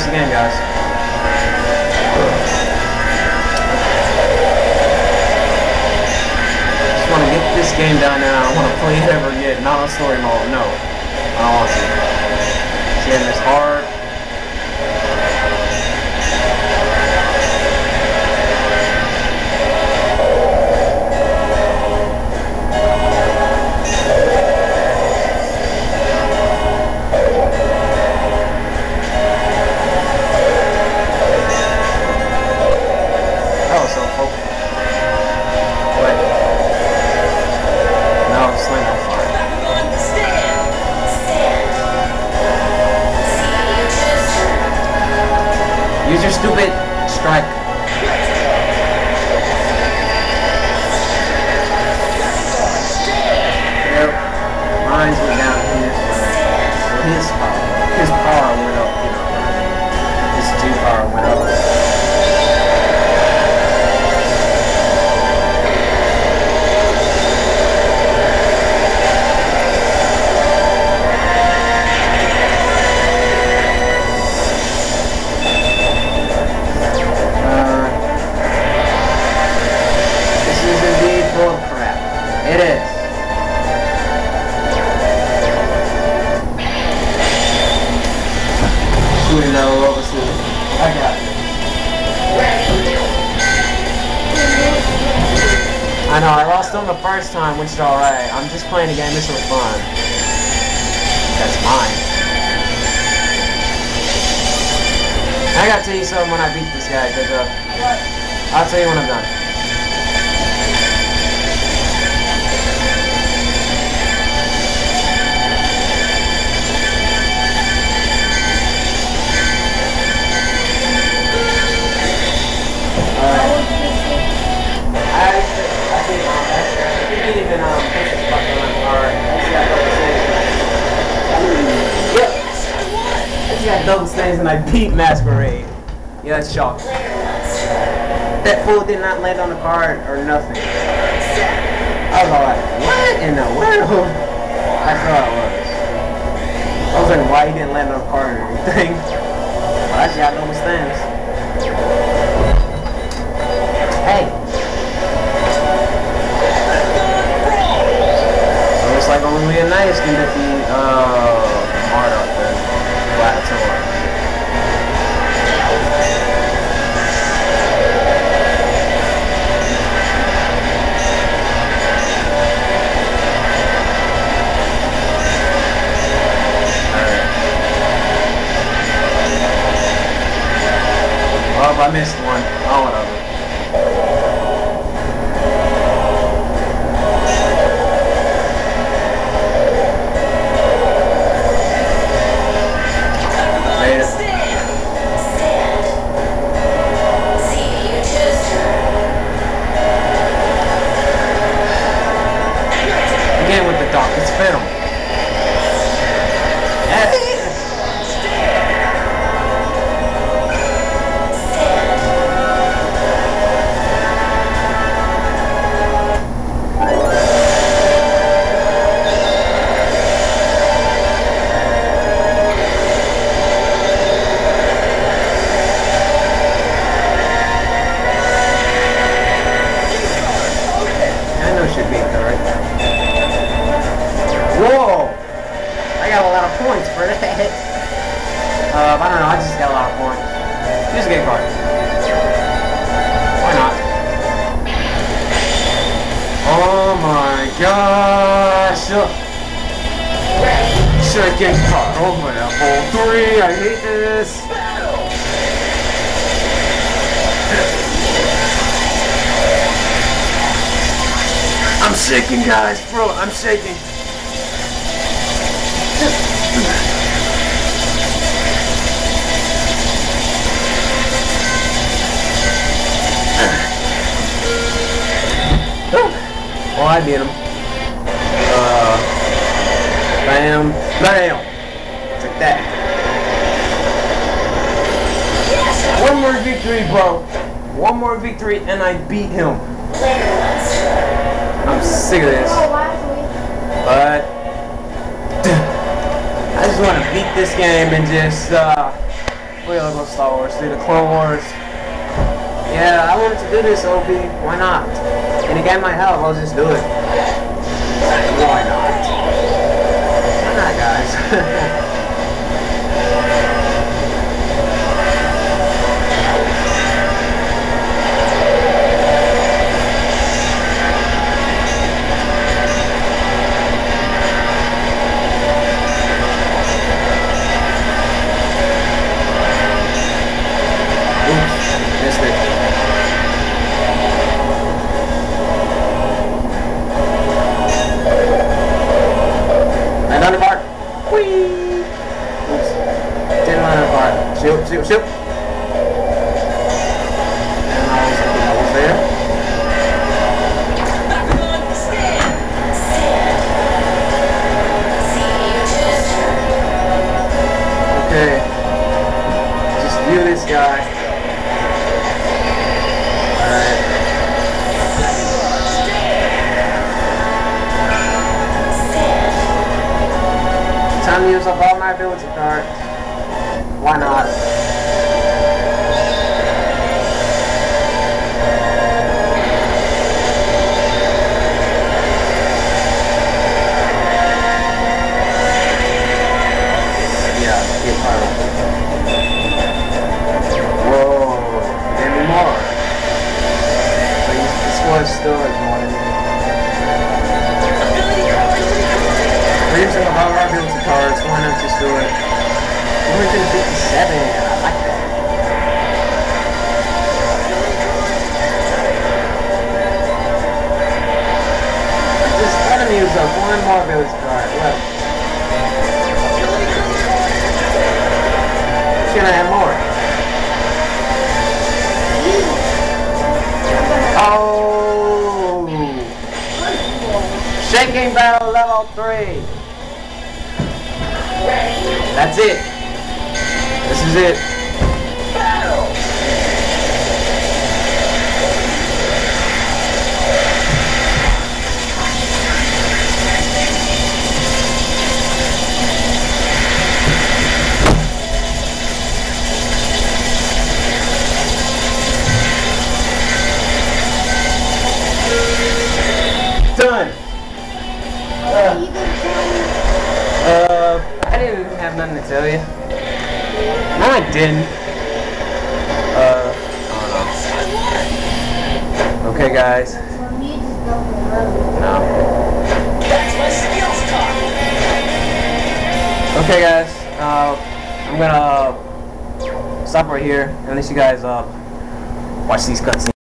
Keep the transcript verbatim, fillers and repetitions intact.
the game, guys. Just want to get this game done now. I don't want to play it ever again. Not on story mode. No. I don't want to. This game is hard. Use your stupid strike. Yep. Mine's went down here. Well, his power. His power went up, you know. His G power went up. It is. Shooting no overshoot. I got it. I know, I lost them the first time, which is alright. I'm just playing a game, this was fun. That's mine. I gotta tell you something when I beat this guy, because uh, I'll tell you when I'm done. Even um, I just got double stains and I beat Masquerade. Yeah, that's shocking. That fool did not land on the card or nothing. I was all like, what in the world? I thought it was. I was like, why he didn't land on the card or anything? Well, I just got double stains. Hey. Looks like only Leonidas can defeat uh, marduk and Plateau. Well, I missed one. Oh, whatever. Again with the dock, it's Venom. Yes. Whoa! I got a lot of points for that. Uh, I don't know, I just got a lot of points. Use a game card. Why not? Oh my gosh! Second card over level three, I hate this! I'm shaking, guys, bro, I'm shaking. Oh, I beat him. Uh, bam, bam. Take that. One more victory, bro. One more victory, and I beat him. I'm sick of this. But I just want to beat this game and just uh, Hopefully I'll go Star Wars, do the Clone Wars. Yeah, I wanted to do this, O B. Why not? And it got my help, I'll just do it. Why not? Why not, guys? Shoot, shoot, shoot. And I was thinking I was there. Okay. Just view this guy. Alright. Time to use up all my ability cards. Why not? Yeah, get part. Whoa, give me more. So you, the squad still is more than me. We're using about our ability cards, why not just do it? one hundred fifty-seven, I like that. Just let him use up one more ability card. Look. He's gonna have more. Oh! Shaking Battle level three. That's it. This is it. Battle. Done. Uh, uh, I didn't have nothing to tell you. No, I didn't. Uh, I don't know. Okay, guys. No. Okay, guys. Uh, I'm gonna stop right here and let you guys uh watch these cutscenes.